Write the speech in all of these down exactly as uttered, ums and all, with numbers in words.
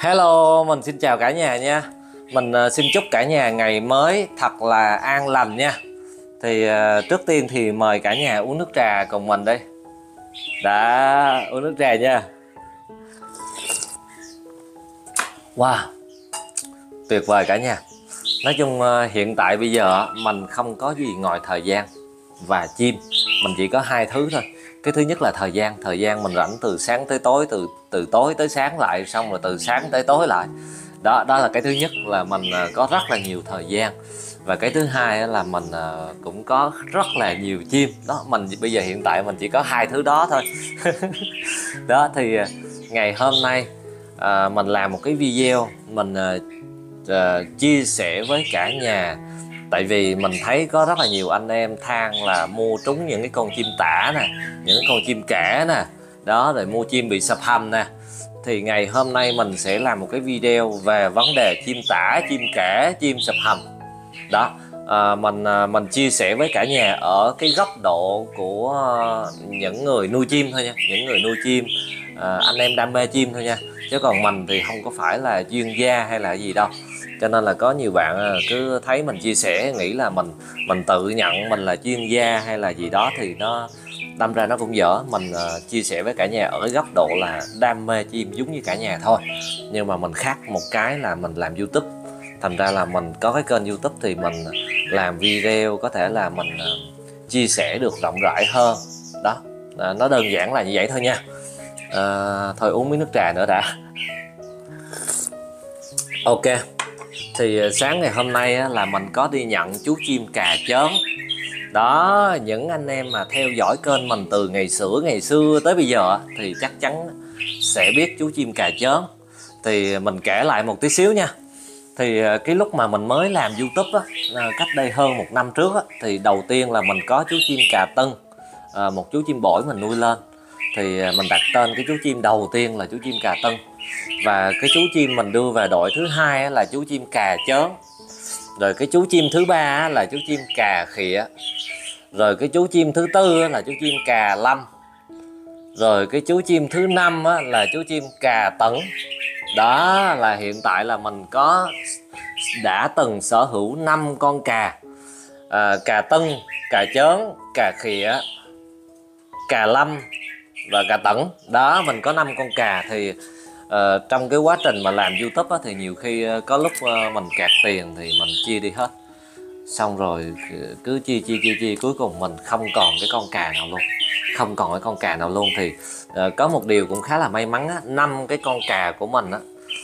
Hello, mình xin chào cả nhà nha. Mình uh, xin chúc cả nhà ngày mới thật là an lành nha. Thì uh, trước tiên thì mời cả nhà uống nước trà cùng mình đi. Đã uống nước trà nha. Wow, tuyệt vời cả nhà. Nói chung uh, hiện tại bây giờ mình không có gì ngoài thời gian và chim. Mình chỉ có hai thứ thôi. Cái thứ nhất là thời gian. Thời gian mình rảnh từ sáng tới tối, từ từ tối tới sáng lại, xong rồi từ sáng tới tối lại. Đó, đó là cái thứ nhất, là mình có rất là nhiều thời gian. Và cái thứ hai là mình cũng có rất là nhiều chim. Đó, mình bây giờ hiện tại mình chỉ có hai thứ đó thôi. Đó thì ngày hôm nay à, mình làm một cái video mình à, chia sẻ với cả nhà. Tại vì mình thấy có rất là nhiều anh em than là mua trúng những cái con chim tả nè, những cái con chim kẻ nè, đó, rồi mua chim bị sập hầm nè. Thì ngày hôm nay mình sẽ làm một cái video về vấn đề chim tả, chim kẻ, chim sập hầm. Đó, à, mình à, mình chia sẻ với cả nhà ở cái góc độ của những người nuôi chim thôi nha, những người nuôi chim, à, anh em đam mê chim thôi nha. Chứ còn mình thì không có phải là chuyên gia hay là gì đâu. Cho nên là có nhiều bạn cứ thấy mình chia sẻ nghĩ là mình mình tự nhận mình là chuyên gia hay là gì đó, thì nó đâm ra nó cũng dở. Mình uh, chia sẻ với cả nhà ở cái góc độ là đam mê chim giống như cả nhà thôi. Nhưng mà mình khác một cái là mình làm YouTube. Thành ra là mình có cái kênh YouTube thì mình làm video có thể là mình uh, chia sẻ được rộng rãi hơn. Đó, uh, nó đơn giản là như vậy thôi nha. uh, Thôi uống miếng nước trà nữa đã. Ok. Thì sáng ngày hôm nay á, là mình có đi nhận chú chim cà chớn. Đó, những anh em mà theo dõi kênh mình từ ngày xưa ngày xưa tới bây giờ thì chắc chắn sẽ biết chú chim cà chớn. Thì mình kể lại một tí xíu nha. Thì cái lúc mà mình mới làm YouTube á, cách đây hơn một năm trước á, thì đầu tiên là mình có chú chim cà tưng, một chú chim bổi mình nuôi lên. Thì mình đặt tên cái chú chim đầu tiên là chú chim cà tưng. Và cái chú chim mình đưa về đội thứ hai là chú chim cà chớn. Rồi cái chú chim thứ ba là chú chim cà khịa. Rồi cái chú chim thứ tư là chú chim cà lâm. Rồi cái chú chim thứ năm là chú chim cà tẩn. Đó là hiện tại là mình có đã từng sở hữu năm con cà, à, cà tưng, cà chớn, cà khịa, cà lâm và cà tẩn. Đó, mình có năm con cà. Thì uh, trong cái quá trình mà làm YouTube á, thì nhiều khi uh, có lúc uh, mình kẹt tiền thì mình chia đi hết. Xong rồi cứ chia chia chia chia cuối cùng mình không còn cái con cà nào luôn. Không còn cái con cà nào luôn. Thì uh, có một điều cũng khá là may mắn á, năm cái con cà của mình á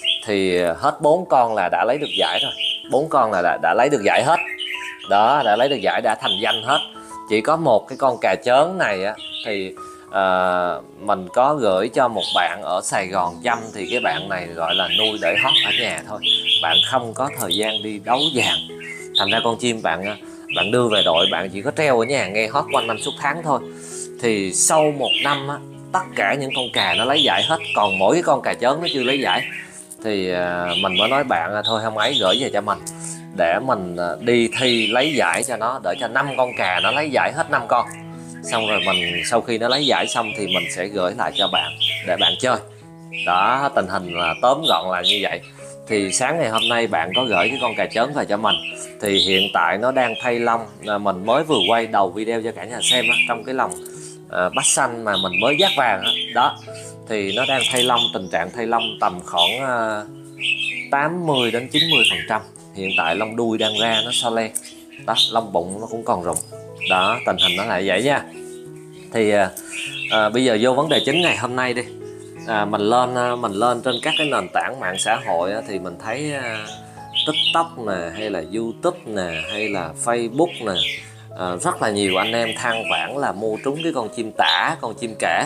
thì hết bốn con là đã lấy được giải rồi. Bốn con là đã, đã lấy được giải hết. Đó, đã lấy được giải, đã thành danh hết. Chỉ có một cái con cà chớn này á thì À, mình có gửi cho một bạn ở Sài Gòn chăm. Thì cái bạn này gọi là nuôi để hót ở nhà thôi. Bạn không có thời gian đi đấu vàng. Thành ra con chim bạn bạn đưa về đội, bạn chỉ có treo ở nhà nghe hót quanh năm suốt tháng thôi. Thì sau một năm á, tất cả những con cà nó lấy giải hết. Còn mỗi cái con cà chớn nó chưa lấy giải. Thì à, mình mới nói bạn thôi không ấy, gửi về cho mình để mình đi thi lấy giải cho nó, để cho năm con cà nó lấy giải hết năm con. Xong rồi mình sau khi nó lấy giải xong thì mình sẽ gửi lại cho bạn để bạn chơi. Đó, tình hình là tóm gọn là như vậy. Thì sáng ngày hôm nay bạn có gửi cái con cà chớn về cho mình. Thì hiện tại nó đang thay lông. Mình mới vừa quay đầu video cho cả nhà xem đó, trong cái lồng uh, bách xanh mà mình mới dắt vàng đó. Đó, thì nó đang thay lông, tình trạng thay lông tầm khoảng uh, tám mươi đến chín mươi phần trăm. Hiện tại lông đuôi đang ra, nó so le. Đó, lông bụng nó cũng còn rụng. Đó, tình hình nó là vậy nha. Thì à, à, bây giờ vô vấn đề chính ngày hôm nay đi. à, Mình lên mình lên trên các cái nền tảng mạng xã hội á, thì mình thấy à, TikTok nè, hay là YouTube nè, hay là Facebook nè, à, rất là nhiều anh em than vãn là mua trúng cái con chim tả, con chim kẻ.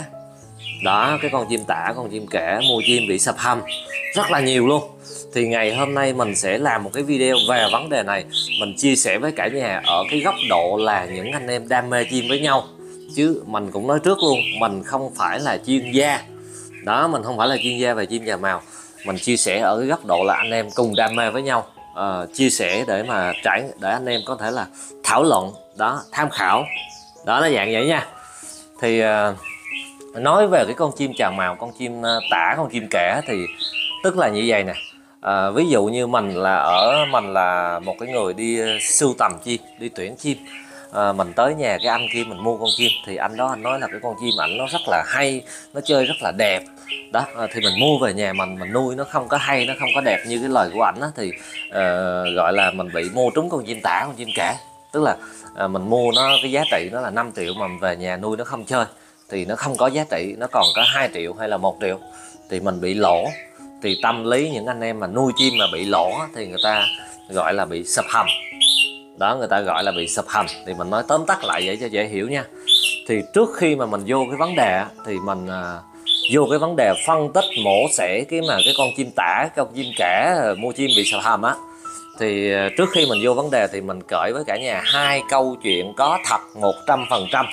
Đó, cái con chim tả, con chim kẻ, mua chim bị sập hầm rất là nhiều luôn. Thì ngày hôm nay mình sẽ làm một cái video về vấn đề này. Mình chia sẻ với cả nhà ở cái góc độ là những anh em đam mê chim với nhau. Chứ mình cũng nói trước luôn, mình không phải là chuyên gia. Đó, mình không phải là chuyên gia về chim nhà mào. Mình chia sẻ ở cái góc độ là anh em cùng đam mê với nhau, à, chia sẻ để mà trải, để anh em có thể là thảo luận, đó, tham khảo. Đó, nó dạng vậy nha. Thì à, nói về cái con chim chào mào, con chim tả, con chim kẻ thì Tức là như vậy nè, à, ví dụ như mình là ở mình là một cái người đi sưu tầm chim, đi tuyển chim, à, mình tới nhà cái anh kia mình mua con chim, thì anh đó anh nói là cái con chim ảnh nó rất là hay, nó chơi rất là đẹp đó, à, thì mình mua về nhà mình mình nuôi nó không có hay, nó không có đẹp như cái lời của ảnh á, thì uh, gọi là mình bị mua trúng con chim tả, con chim kẻ. Tức là uh, mình mua nó cái giá trị nó là năm triệu mà mình về nhà nuôi nó không chơi thì nó không có giá trị, nó còn có hai triệu hay là một triệu thì mình bị lỗ. Thì tâm lý những anh em mà nuôi chim mà bị lỗ thì người ta gọi là bị sập hầm đó, người ta gọi là bị sập hầm. Thì mình nói tóm tắt lại vậy cho dễ hiểu nha. Thì trước khi mà mình vô cái vấn đề thì mình uh, vô cái vấn đề phân tích mổ xẻ cái mà cái con chim tả, cái con chim kẻ mua chim bị sập hầm á, thì uh, trước khi mình vô vấn đề thì mình kể với cả nhà hai câu chuyện có thật một trăm phần trăm.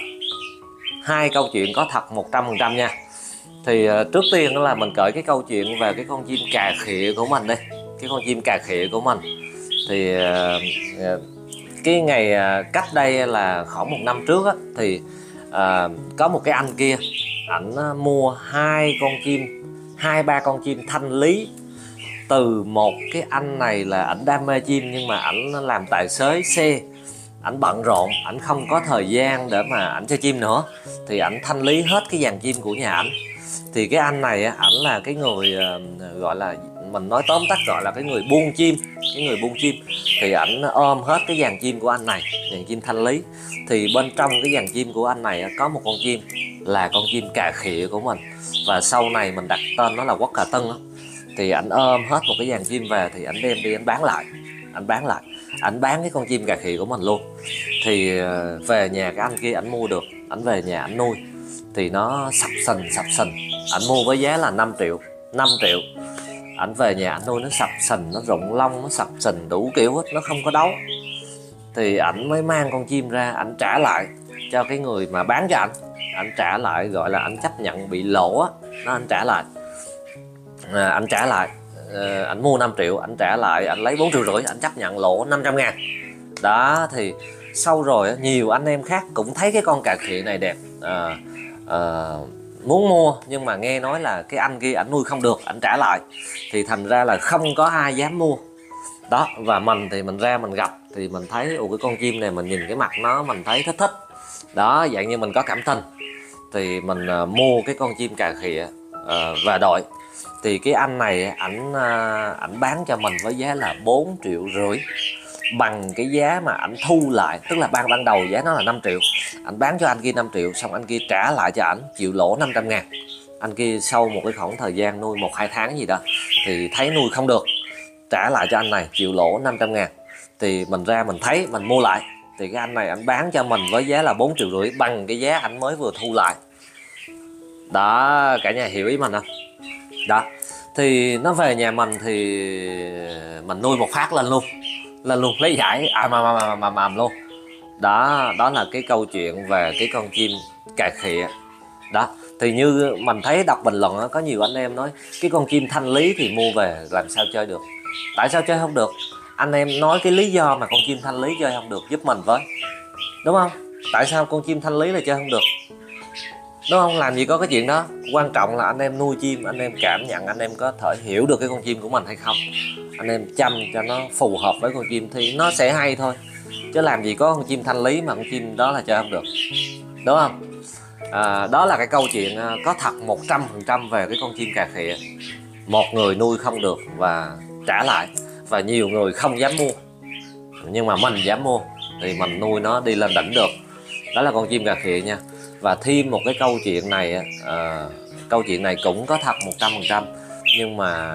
Hai câu chuyện có thật một trăm phần trăm nha. Thì uh, trước tiên đó là mình kể cái câu chuyện về cái con chim cà khịa của mình đi. Cái con chim cà khịa của mình thì uh, uh, cái ngày uh, cách đây là khoảng một năm trước á, thì uh, có một cái anh kia, ảnh uh, mua hai con chim, hai ba con chim thanh lý từ một cái anh này là ảnh đam mê chim nhưng mà ảnh làm tài xế xe, ảnh bận rộn, ảnh không có thời gian để mà ảnh chơi chim nữa, thì ảnh thanh lý hết cái dàn chim của nhà ảnh. Thì cái anh này ảnh là cái người uh, gọi là mình nói tóm tắt gọi là cái người buôn chim, cái người buôn chim. Thì ảnh ôm hết cái dàn chim của anh này, dàn chim thanh lý. Thì bên trong cái dàn chim của anh này có một con chim là con chim cà khịa của mình, và sau này mình đặt tên nó là Quốc Cà Tưng. Thì ảnh ôm hết một cái dàn chim về thì ảnh đem đi ảnh bán lại, ảnh bán lại, ảnh bán cái con chim cà khịa của mình luôn. Thì về nhà cái anh kia ảnh mua được, ảnh về nhà ảnh nuôi thì nó sập sình sập sình. Ảnh mua với giá là năm triệu, năm triệu. Ảnh về nhà ảnh nuôi nó sập sình, nó rụng lông, nó sập sình đủ kiểu hết, nó không có đấu. Thì ảnh mới mang con chim ra, ảnh trả lại cho cái người mà bán cho ảnh. Ảnh trả lại, gọi là ảnh chấp nhận bị lỗ á, nó ảnh trả lại. À, ảnh trả lại, à, ảnh mua năm triệu, ảnh trả lại, ảnh lấy bốn triệu rưỡi, ảnh chấp nhận lỗ năm trăm ngàn. Đó, thì sau rồi nhiều anh em khác cũng thấy cái con cà khịa này đẹp, à, à, muốn mua, nhưng mà nghe nói là cái anh kia ảnh nuôi không được, ảnh trả lại, thì thành ra là không có ai dám mua. Đó, và mình thì mình ra mình gặp thì mình thấy ồ cái con chim này, mình nhìn cái mặt nó mình thấy thích thích đó, dạng như mình có cảm tình thì mình uh, mua cái con chim cà khịa uh, và đội. Thì cái anh này ảnh uh, ảnh bán cho mình với giá là bốn triệu rưỡi, bằng cái giá mà ảnh thu lại, tức là ban ban đầu giá nó là năm triệu, ảnh bán cho anh kia năm triệu, xong anh kia trả lại cho ảnh chịu lỗ năm trăm ngàn. Anh kia sau một cái khoảng thời gian nuôi một hai tháng gì đó thì thấy nuôi không được, trả lại cho anh này chịu lỗ năm trăm ngàn. Thì mình ra mình thấy mình mua lại, thì cái anh này anh bán cho mình với giá là bốn triệu rưỡi, bằng cái giá anh mới vừa thu lại. Đó, cả nhà hiểu ý mình không? Đó, thì nó về nhà mình thì mình nuôi một phát lên luôn, lên luôn, lấy giải à mà mà mà mà luôn. Đó, đó là cái câu chuyện về cái con chim cà khịa. Đó, thì như mình thấy đọc bình luận đó, có nhiều anh em nói cái con chim thanh lý thì mua về làm sao chơi được. Tại sao chơi không được? Anh em nói cái lý do mà con chim thanh lý chơi không được giúp mình với, đúng không? Tại sao con chim thanh lý là chơi không được, đúng không? Làm gì có cái chuyện đó. Quan trọng là anh em nuôi chim, anh em cảm nhận, anh em có thể hiểu được cái con chim của mình hay không. Anh em chăm cho nó phù hợp với con chim thì nó sẽ hay thôi. Chứ làm gì có con chim thanh lý mà con chim đó là chơi không được, đúng không? À, đó là cái câu chuyện có thật một trăm phần trăm về cái con chim cà khịa. Một người nuôi không được và trả lại, và nhiều người không dám mua, nhưng mà mình dám mua thì mình nuôi nó đi lên đỉnh được. Đó là con chim cà khịa nha. Và thêm một cái câu chuyện này, à, câu chuyện này cũng có thật một trăm phần trăm, nhưng mà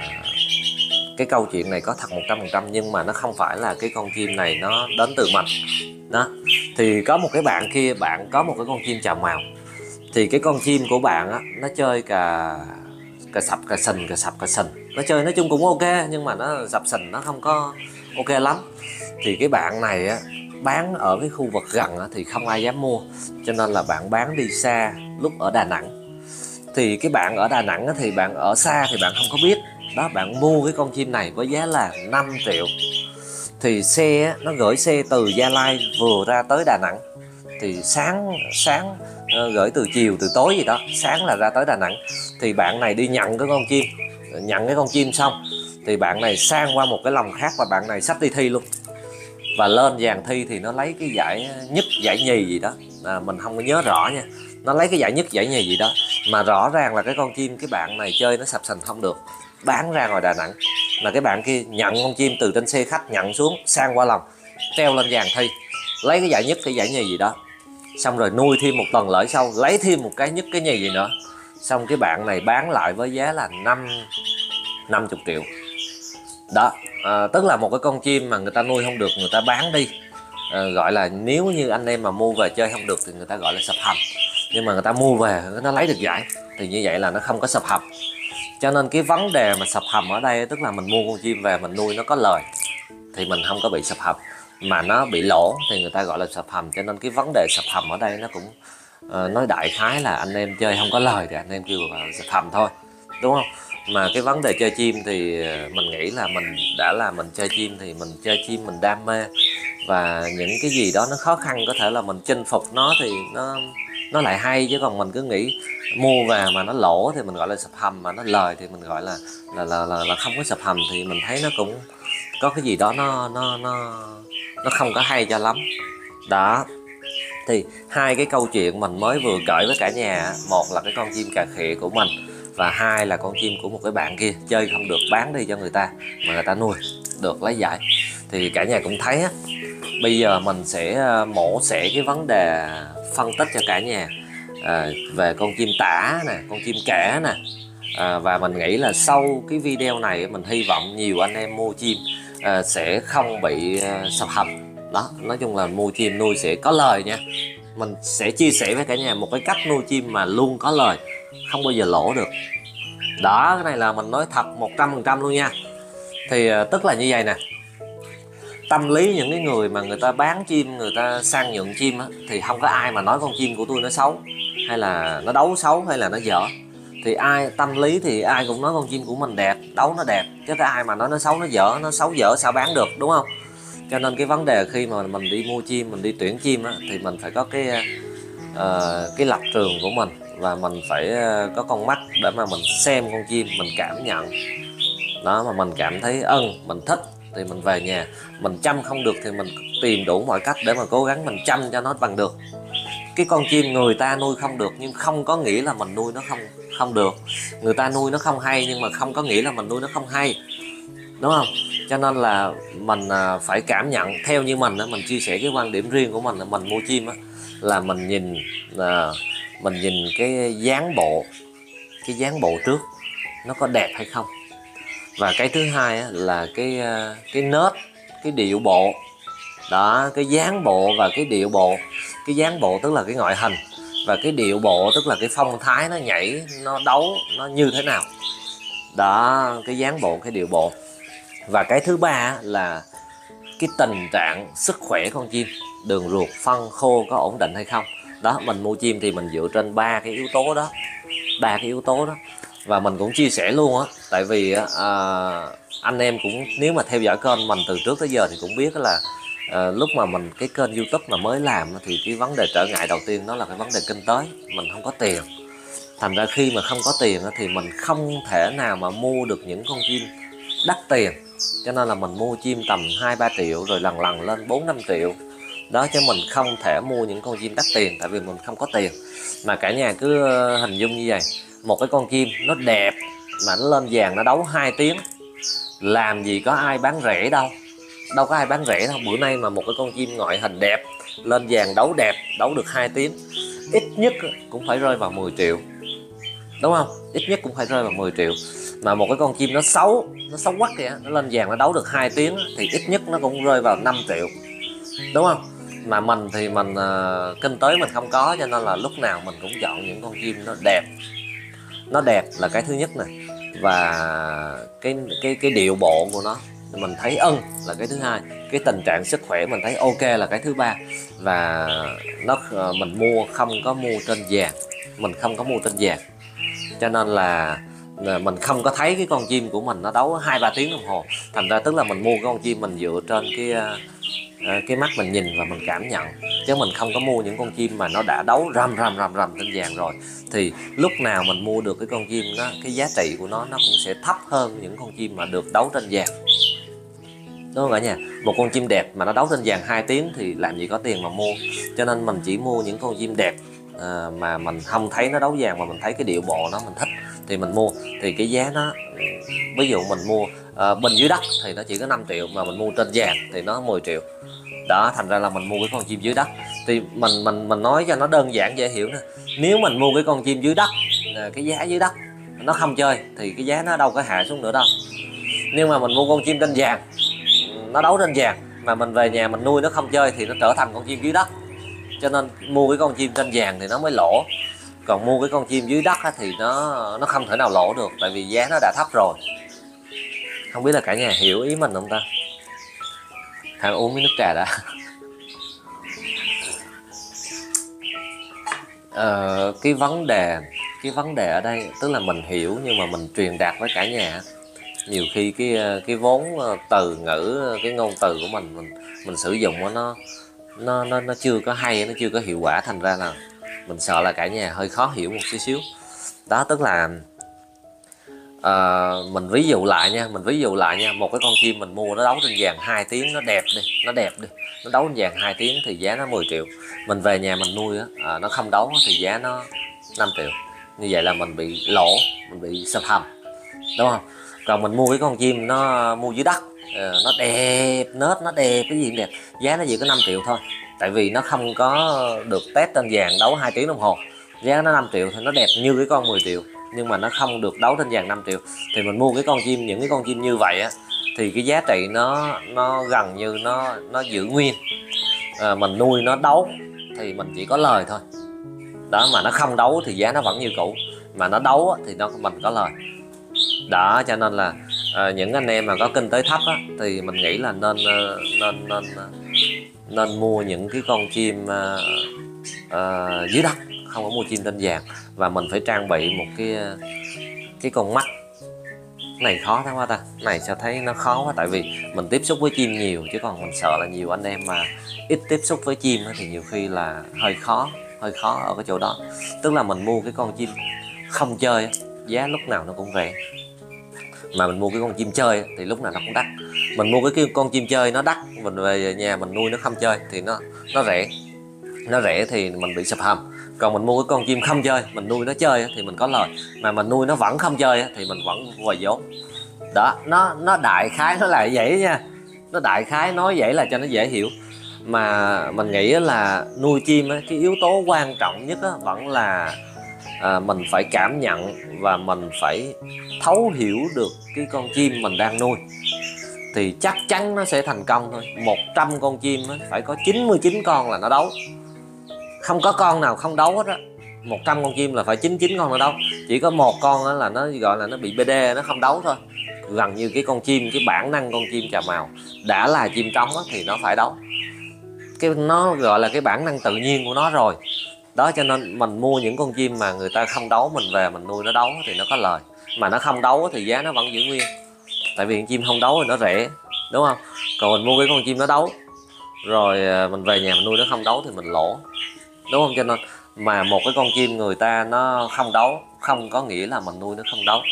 cái câu chuyện này có thật một trăm phần trăm nhưng mà nó không phải là cái con chim này nó đến từ mình. Đó, thì có một cái bạn kia, bạn có một cái con chim chào mào. Thì cái con chim của bạn á, nó chơi cà cà sập cà sình cà sập cà sình, nó chơi nói chung cũng ok, nhưng mà nó sập sình nó không có ok lắm. Thì cái bạn này á, bán ở cái khu vực gần á, thì không ai dám mua, cho nên là bạn bán đi xa lúc ở Đà Nẵng. Thì cái bạn ở Đà Nẵng á, thì bạn ở xa thì bạn không có biết. Đó, bạn mua cái con chim này với giá là năm triệu. Thì xe á, nó gửi xe từ Gia Lai vừa ra tới Đà Nẵng. Thì sáng sáng uh, gửi từ chiều từ tối gì đó, sáng là ra tới Đà Nẵng. Thì bạn này đi nhận cái con chim, nhận cái con chim xong thì bạn này sang qua một cái lồng khác và bạn này xách đi thi luôn. Và lên dàn thi thì nó lấy cái giải nhất, giải nhì gì đó, à, mình không có nhớ rõ nha. Nó lấy cái giải nhất, giải nhì gì đó, mà rõ ràng là cái con chim cái bạn này chơi nó sập sình không được, bán ra ngoài Đà Nẵng. Là cái bạn kia nhận con chim từ trên xe khách nhận xuống, sang qua lòng, treo lên dàn thi, lấy cái giải nhất, cái giải nhì gì đó, xong rồi nuôi thêm một tuần lễ sau lấy thêm một cái nhất, cái nhì gì nữa, xong cái bạn này bán lại với giá là năm năm mươi triệu đó. À, tức là một cái con chim mà người ta nuôi không được người ta bán đi, à, gọi là nếu như anh em mà mua về chơi không được thì người ta gọi là sập hầm, nhưng mà người ta mua về nó lấy được giải thì như vậy là nó không có sập hầm. Cho nên cái vấn đề mà sập hầm ở đây tức là mình mua con chim về mình nuôi nó có lời thì mình không có bị sập hầm, mà nó bị lỗ thì người ta gọi là sập hầm. Cho nên cái vấn đề sập hầm ở đây nó cũng uh, nói đại khái là anh em chơi không có lời thì anh em kêu là sập hầm thôi, đúng không? Mà cái vấn đề chơi chim thì mình nghĩ là mình đã là mình chơi chim thì mình chơi chim mình đam mê, và những cái gì đó nó khó khăn có thể là mình chinh phục nó thì nó nó lại hay. Chứ còn mình cứ nghĩ mua về mà nó lỗ thì mình gọi là sập hầm, mà nó lời thì mình gọi là là là là, là không có sập hầm, thì mình thấy nó cũng có cái gì đó nó nó nó nó không có hay cho lắm đó. Thì hai cái câu chuyện mình mới vừa kể với cả nhà, một là cái con chim cà khịa của mình, và hai là con chim của một cái bạn kia chơi không được bán đi cho người ta mà người ta nuôi được lấy giải. Thì cả nhà cũng thấy á, bây giờ mình sẽ mổ xẻ cái vấn đề phân tích cho cả nhà à, về con chim tả nè, con chim kẻ nè, à, và mình nghĩ là sau cái video này mình hy vọng nhiều anh em mua chim à, sẽ không bị à, sập hầm đó. Nói chung là mua chim nuôi sẽ có lời nha. Mình sẽ chia sẻ với cả nhà một cái cách nuôi chim mà luôn có lời, không bao giờ lỗ được đó. Cái này là mình nói thật một trăm phần trăm luôn nha. Thì tức là như vậy nè, tâm lý những cái người mà người ta bán chim, người ta sang nhượng chim á, thì không có ai mà nói con chim của tôi nó xấu, hay là nó đấu xấu, hay là nó dở. Thì ai tâm lý thì ai cũng nói con chim của mình đẹp, đấu nó đẹp, chứ cái ai mà nói nó xấu nó dở, nó xấu dở sao bán được, đúng không? Cho nên cái vấn đề khi mà mình đi mua chim, mình đi tuyển chim á, thì mình phải có cái uh, cái lập trường của mình, và mình phải uh, có con mắt để mà mình xem con chim, mình cảm nhận đó, mà mình cảm thấy ân, mình thích thì mình về nhà. Mình chăm không được thì mình tìm đủ mọi cách để mà cố gắng mình chăm cho nó bằng được. Cái con chim người ta nuôi không được nhưng không có nghĩa là mình nuôi nó không không được. Người ta nuôi nó không hay nhưng mà không có nghĩa là mình nuôi nó không hay, đúng không? Cho nên là mình phải cảm nhận. Theo như mình mình chia sẻ cái quan điểm riêng của mình là mình mua chim là mình nhìn là mình nhìn cái dáng bộ, cái dáng bộ trước nó có đẹp hay không, và cái thứ hai là cái cái nết, cái điệu bộ đó, cái dáng bộ và cái điệu bộ. Cái dáng bộ tức là cái ngoại hình, và cái điệu bộ tức là cái phong thái nó nhảy, nó đấu nó như thế nào đó. Cái dáng bộ, cái điệu bộ. Và cái thứ ba là cái tình trạng sức khỏe con chim, đường ruột, phân, khô có ổn định hay không đó. Mình mua chim thì mình dựa trên ba cái yếu tố đó, ba cái yếu tố đó. Và mình cũng chia sẻ luôn á, tại vì à, anh em cũng nếu mà theo dõi kênh mình từ trước tới giờ thì cũng biết là à, lúc mà mình cái kênh YouTube mà mới làm thì cái vấn đề trở ngại đầu tiên đó là cái vấn đề kinh tế, mình không có tiền. Thành ra khi mà không có tiền thì mình không thể nào mà mua được những con chim đắt tiền, cho nên là mình mua chim tầm hai ba triệu rồi lần lần lên bốn năm triệu đó, chứ mình không thể mua những con chim đắt tiền tại vì mình không có tiền. Mà cả nhà cứ hình dung như vậy, một cái con chim nó đẹp mà nó lên vàng nó đấu hai tiếng, làm gì có ai bán rẻ đâu, đâu có ai bán rẻ đâu. Bữa nay mà một cái con chim ngoại hình đẹp lên vàng đấu đẹp, đấu được hai tiếng, ít nhất cũng phải rơi vào mười triệu, đúng không? Ít nhất cũng phải rơi vào mười triệu. Mà một cái con chim nó xấu, nó xấu quắc kìa, nó lên vàng nó đấu được hai tiếng thì ít nhất nó cũng rơi vào năm triệu, đúng không? Mà mình thì mình uh, kinh tế mình không có, cho nên là lúc nào mình cũng chọn những con chim nó đẹp. Nó đẹp là cái thứ nhất này, và cái cái cái điệu bộ của nó mình thấy ân là cái thứ hai, cái tình trạng sức khỏe mình thấy ok là cái thứ ba. Và nó uh, mình mua không có mua trên vàng, mình không có mua trên vàng, cho nên là mình không có thấy cái con chim của mình nó đấu hai ba tiếng đồng hồ. Thành ra tức là mình mua con chim mình dựa trên cái cái mắt mình nhìn và mình cảm nhận, chứ mình không có mua những con chim mà nó đã đấu rầm rầm rầm rầm trên vàng rồi. Thì lúc nào mình mua được cái con chim nó, cái giá trị của nó nó cũng sẽ thấp hơn những con chim mà được đấu trên vàng, đúng không cả nhà? Một con chim đẹp mà nó đấu trên vàng hai tiếng thì làm gì có tiền mà mua. Cho nên mình chỉ mua những con chim đẹp à, mà mình không thấy nó đấu vàng mà mình thấy cái điệu bộ nó mình thích thì mình mua. Thì cái giá nó, ví dụ mình mua à, bên dưới đất thì nó chỉ có năm triệu, mà mình mua trên vàng thì nó mười triệu. Đó, thành ra là mình mua cái con chim dưới đất. Thì mình mình mình nói cho nó đơn giản dễ hiểu nè. Nếu mình mua cái con chim dưới đất, cái giá dưới đất nó không chơi thì cái giá nó đâu có hạ xuống nữa đâu. Nhưng mà mình mua con chim trên vàng, nó đấu trên vàng, mà mình về nhà mình nuôi nó không chơi thì nó trở thành con chim dưới đất. Cho nên mua cái con chim trên vàng thì nó mới lỗ. Còn mua cái con chim dưới đất thì nó nó không thể nào lỗ được, tại vì giá nó đã thấp rồi. Không biết là cả nhà hiểu ý mình không ta? Thằng uống miếng nước trà đã. Ờ, cái vấn đề cái vấn đề ở đây tức là mình hiểu nhưng mà mình truyền đạt với cả nhà. Nhiều khi cái cái vốn từ ngữ, cái ngôn từ của mình mình mình sử dụng nó nó nó nó chưa có hay, nó chưa có hiệu quả, thành ra là mình sợ là cả nhà hơi khó hiểu một tí xíu. Đó, tức là uh, mình ví dụ lại nha, mình ví dụ lại nha, một cái con chim mình mua nó đấu trên vàng hai tiếng, nó đẹp đi, nó đẹp đi, nó đấu trên vàng hai tiếng thì giá nó mười triệu. Mình về nhà mình nuôi á, uh, nó không đấu thì giá nó năm triệu. Như vậy là mình bị lỗ, mình bị sập hầm, đúng không? Còn mình mua cái con chim nó mua dưới đất, nó đẹp, nết nó đẹp, cái gì cũng đẹp, giá nó chỉ có năm triệu thôi. Tại vì nó không có được test trên vàng đấu hai tiếng đồng hồ, giá nó năm triệu thì nó đẹp như cái con mười triệu, nhưng mà nó không được đấu trên vàng năm triệu. Thì mình mua cái con chim, những cái con chim như vậy á, thì cái giá trị nó nó gần như nó nó giữ nguyên. À, mình nuôi nó đấu thì mình chỉ có lời thôi. Đó, mà nó không đấu thì giá nó vẫn như cũ, mà nó đấu thì nó mình có lời. Đó, cho nên là à, những anh em mà có kinh tế thấp á, thì mình nghĩ là nên nên nên nên mua những cái con chim à, à, dưới đất, không có mua chim trên vàng. Và mình phải trang bị một cái cái con mắt. Cái này khó quá ta, cái này sao thấy nó khó quá, tại vì mình tiếp xúc với chim nhiều, chứ còn mình sợ là nhiều anh em mà ít tiếp xúc với chim á, thì nhiều khi là hơi khó, hơi khó ở cái chỗ đó. Tức là mình mua cái con chim không chơi á, giá lúc nào nó cũng rẻ, mà mình mua cái con chim chơi thì lúc nào nó cũng đắt. Mình mua cái con chim chơi nó đắt, mình về nhà mình nuôi nó không chơi thì nó nó rẻ, nó rẻ thì mình bị sập hầm. Còn mình mua cái con chim không chơi, mình nuôi nó chơi thì mình có lời, mà mình nuôi nó vẫn không chơi thì mình vẫn quầy vốn. Đó, nó nó đại khái nó là vậy nha, nó đại khái nói vậy là cho nó dễ hiểu. Mà mình nghĩ là nuôi chim cái yếu tố quan trọng nhất vẫn là à, mình phải cảm nhận và mình phải thấu hiểu được cái con chim mình đang nuôi thì chắc chắn nó sẽ thành công thôi. Một trăm con chim phải có chín mươi chín con là nó đấu, không có con nào không đấu hết á. Một trăm con chim là phải chín mươi chín con nó đấu, chỉ có một con là nó gọi là nó bị bê đê, nó không đấu thôi. Gần như cái con chim, cái bản năng con chim Cà Mau đã là chim trống thì nó phải đấu, cái nó gọi là cái bản năng tự nhiên của nó rồi. Đó, cho nên mình mua những con chim mà người ta không đấu, mình về mình nuôi nó đấu thì nó có lời, mà nó không đấu thì giá nó vẫn giữ nguyên. Tại vì con chim không đấu thì nó rẻ, đúng không? Còn mình mua cái con chim nó đấu rồi mình về nhà mình nuôi nó không đấu thì mình lỗ, đúng không? Cho nên mà một cái con chim người ta nó không đấu không có nghĩa là mình nuôi nó không đấu.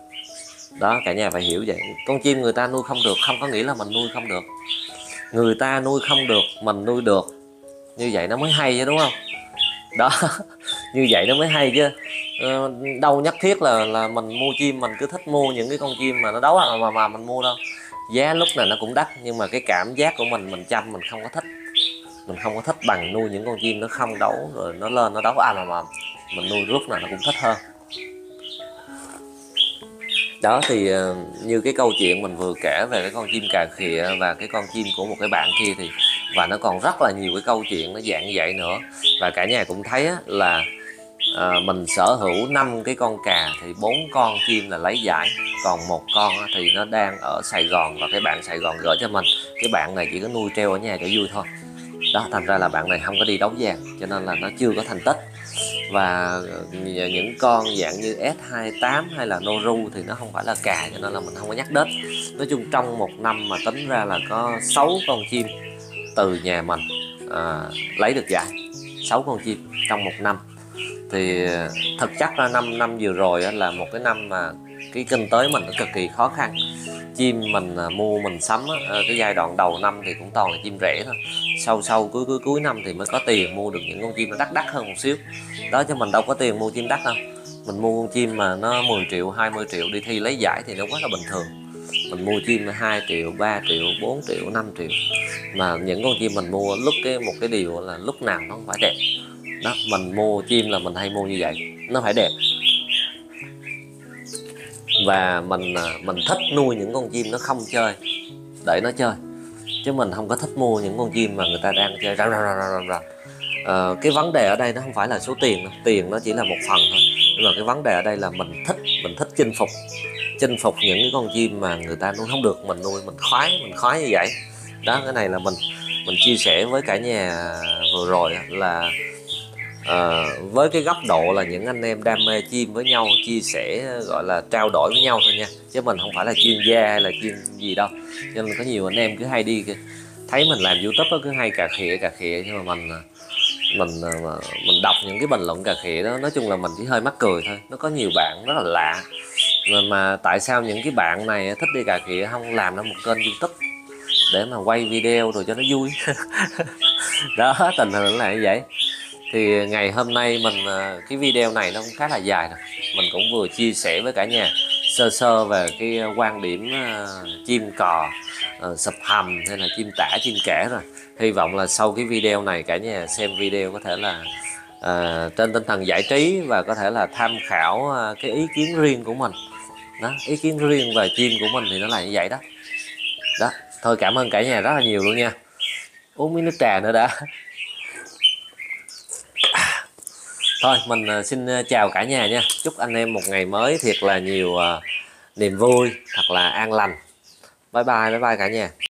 Đó, cả nhà phải hiểu vậy. Con chim người ta nuôi không được không có nghĩa là mình nuôi không được. Người ta nuôi không được, mình nuôi được, như vậy nó mới hay chứ, đúng không? Đó, như vậy nó mới hay chứ. Ờ, đâu nhất thiết là là mình mua chim mình cứ thích mua những cái con chim mà nó đấu mà, mà mà mình mua đâu. Giá lúc này nó cũng đắt, nhưng mà cái cảm giác của mình mình chăm mình không có thích. Mình không có thích bằng nuôi những con chim nó không đấu rồi nó lên nó đấu à mà, mà mình nuôi lúc nào nó cũng thích hơn. Đó thì uh, như cái câu chuyện mình vừa kể về cái con chim cà khịa và cái con chim của một cái bạn kia thì, và nó còn rất là nhiều cái câu chuyện nó dạng như vậy nữa. Và cả nhà cũng thấy á, là uh, mình sở hữu năm cái con cà thì bốn con chim là lấy giải, còn một con á, thì nó đang ở Sài Gòn và cái bạn Sài Gòn gửi cho mình. Cái bạn này chỉ có nuôi treo ở nhà cho vui thôi. Đó, thành ra là bạn này không có đi đấu vàng, cho nên là nó chưa có thành tích. Và những con dạng như S hai tám hay là Noru thì nó không phải là cà, cho nên là mình không có nhắc đến. Nói chung trong một năm mà tính ra là có sáu con chim từ nhà mình à, lấy được giải sáu con chim trong một năm. Thì thực chất là năm năm vừa rồi á, là một cái năm mà cái kinh tế mình nó cực kỳ khó khăn. Chim mình à, mua mình sắm á, cái giai đoạn đầu năm thì cũng toàn là chim rẻ thôi, sau sau cuối cuối cuối năm thì mới có tiền mua được những con chim nó đắt đắt hơn một xíu đó, chứ mình đâu có tiền mua chim đắt đâu. Mình mua con chim mà nó mười triệu hai mươi triệu đi thi lấy giải thì nó quá là bình thường. Mình mua chim hai triệu ba triệu bốn triệu năm triệu, mà những con chim mình mua lúc cái một cái điều là lúc nào nó không phải đẹp đó. Mình mua chim là mình hay mua như vậy, nó phải đẹp. Và mình mình thích nuôi những con chim nó không chơi để nó chơi, chứ mình không có thích mua những con chim mà người ta đang chơi rầm rầm rầm rầm rầm. Ờ, cái vấn đề ở đây nó không phải là số tiền đâu. Tiền nó chỉ là một phần thôi, nhưng mà cái vấn đề ở đây là mình thích mình thích chinh phục chinh phục những cái con chim mà người ta nuôi không được, mình nuôi mình khoái mình khoái như vậy đó. Cái này là mình mình chia sẻ với cả nhà vừa rồi là à, với cái góc độ là những anh em đam mê chim với nhau, chia sẻ gọi là trao đổi với nhau thôi nha, chứ mình không phải là chuyên gia hay là chuyên gì đâu. Cho nên có nhiều anh em cứ hay đi thấy mình làm YouTube đó, cứ hay cà khịa cà khịa, nhưng mà mình mình mình đọc những cái bình luận cà khịa đó, nói chung là mình chỉ hơi mắc cười thôi. Nó có nhiều bạn rất là lạ mà, mà tại sao những cái bạn này thích đi cà khịa không làm ra một kênh YouTube để mà quay video rồi cho nó vui. Đó, tình hình là như vậy. Thì ngày hôm nay mình cái video này nó cũng khá là dài rồi, mình cũng vừa chia sẻ với cả nhà sơ sơ về cái quan điểm uh, chim cò, uh, sập hầm hay là chim tả chim kẻ rồi. Hy vọng là sau cái video này cả nhà xem video có thể là uh, trên tinh thần giải trí và có thể là tham khảo uh, cái ý kiến riêng của mình đó. Ý kiến riêng về chim của mình thì nó là như vậy đó. Đó, thôi cảm ơn cả nhà rất là nhiều luôn nha. Uống miếng nước trà nữa đã. Thôi mình xin chào cả nhà nha. Chúc anh em một ngày mới thiệt là nhiều uh, niềm vui, thật là an lành. Bye bye, bye bye cả nhà.